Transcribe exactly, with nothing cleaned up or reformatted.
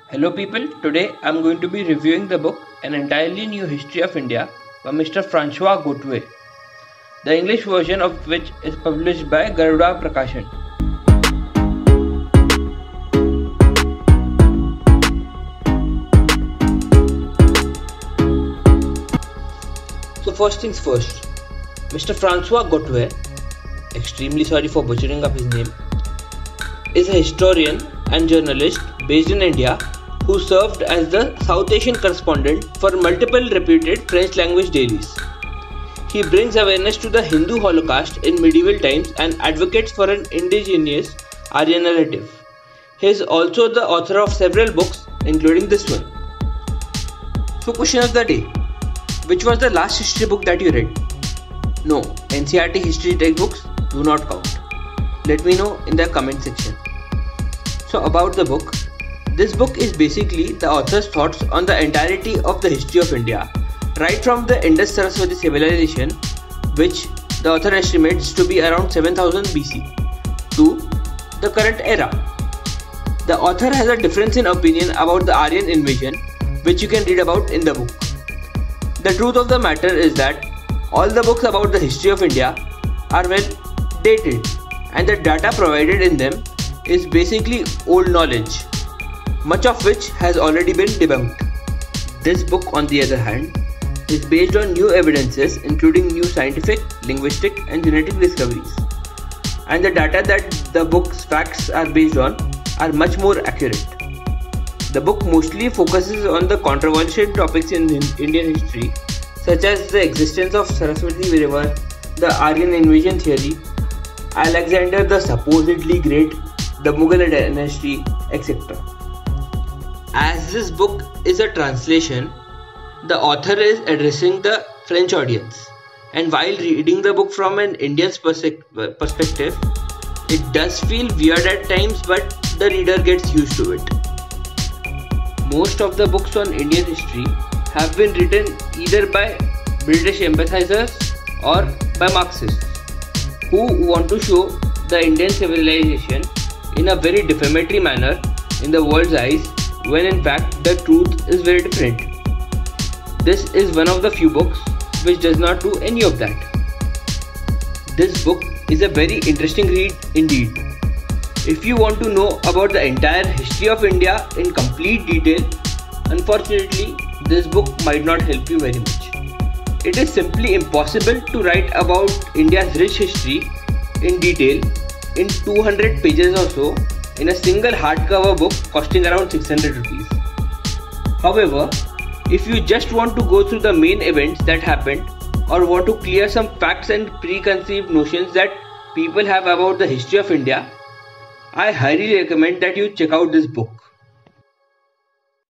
Hello people, today I am going to be reviewing the book An Entirely New History of India by Mister Francois Gauthey, the English version of which is published by Garuda Prakashan. So first things first, Mister Francois Gauthey, extremely sorry for butchering up his name, is a historian and journalist based in India who served as the South Asian correspondent for multiple reputed French language dailies. He brings awareness to the Hindu Holocaust in medieval times and advocates for an indigenous Aryan narrative. He is also the author of several books, including this one. So question of the day, which was the last history book that you read? No, N C E R T history textbooks do not count. Let me know in the comment section. So about the book, this book is basically the author's thoughts on the entirety of the history of India, right from the Indus Saraswati civilization, which the author estimates to be around seven thousand B C, to the current era. The author has a difference in opinion about the Aryan invasion, which you can read about in the book. The truth of the matter is that all the books about the history of India are well dated, and the data provided in them is basically old knowledge, much of which has already been debunked. This book, on the other hand, is based on new evidences including new scientific, linguistic and genetic discoveries, and the data that the book's facts are based on are much more accurate. The book mostly focuses on the controversial topics in Indian history, such as the existence of Saraswati River, the Aryan invasion theory, Alexander the supposedly great, the Mughal dynasty, et cetera. As this book is a translation, the author is addressing the French audience, and while reading the book from an Indian's perspective, it does feel weird at times, but the reader gets used to it. Most of the books on Indian history have been written either by British empathizers or by Marxists who want to show the Indian civilization in a very defamatory manner in the world's eyes, when in fact the truth is very different. This is one of the few books which does not do any of that. This book is a very interesting read indeed. If you want to know about the entire history of India in complete detail, unfortunately this book might not help you very much. It is simply impossible to write about India's rich history in detail in two hundred pages or so in a single hardcover book costing around six hundred rupees. However, if you just want to go through the main events that happened, or want to clear some facts and preconceived notions that people have about the history of India, I highly recommend that you check out this book.